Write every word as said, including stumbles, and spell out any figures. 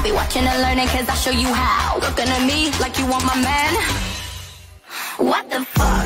be watching and learning, cause I'll show you how. Looking at me like you want my man. What the fuck?